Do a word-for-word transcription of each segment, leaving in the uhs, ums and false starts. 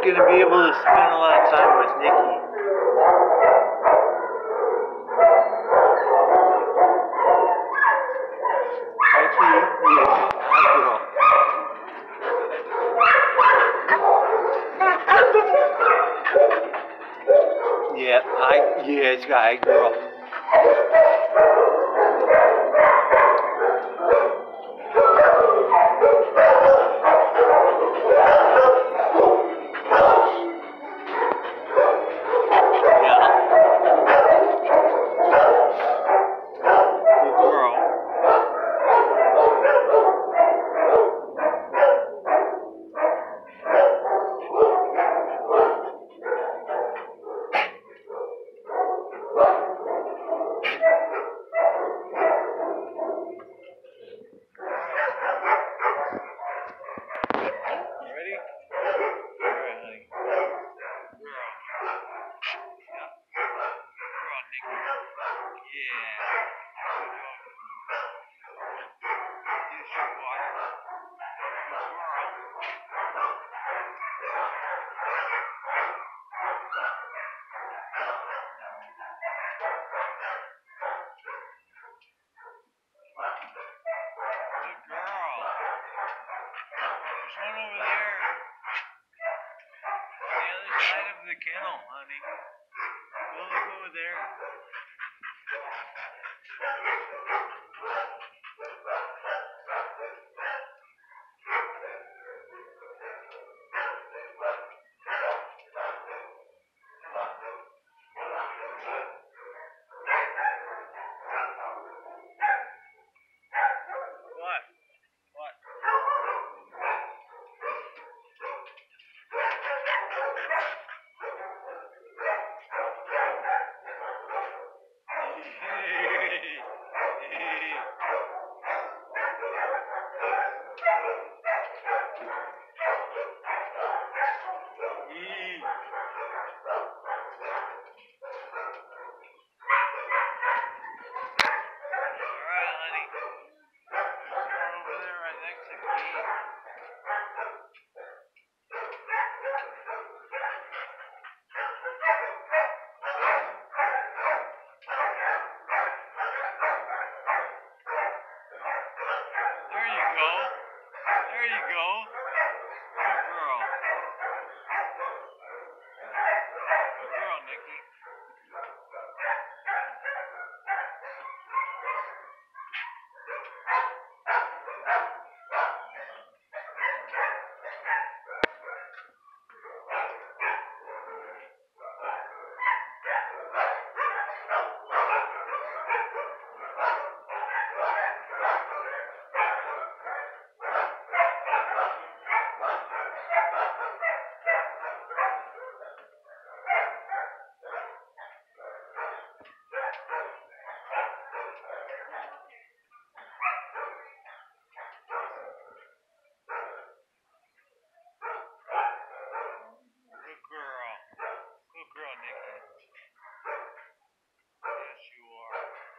going to be able to spend a lot of time with Nikki. Yeah, I, yeah, it's got a girl. The kennel, honey. Go look over there. What? What? There you go. Good girl. Good girl, Nikki. Good girl, Nikki. Yes, you are.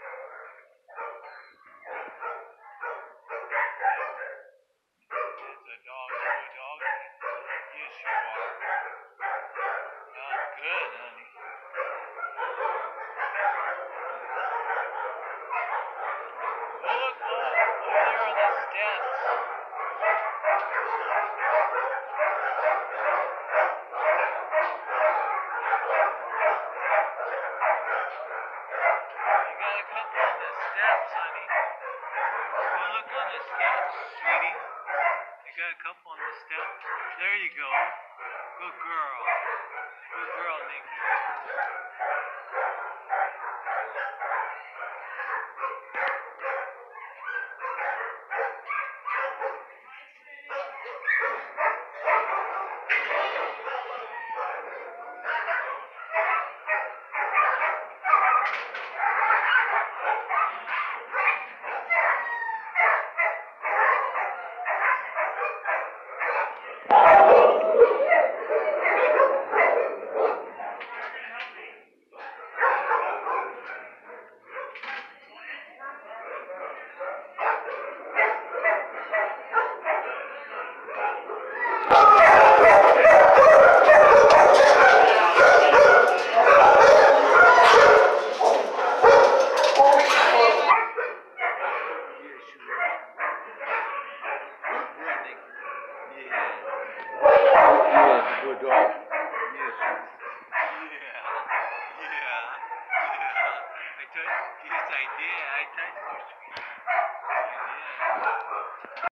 It's a dog, good dog. Yes, you are. Oh, good, honey. Oh, look, oh, over there on the steps. Got a couple on the steps. There you go. Good girl. Good girl, Nikki. your dog? Yes. Yeah. Yeah. Yeah. I touched. Yes, I did. I touched her, sweetie. I did.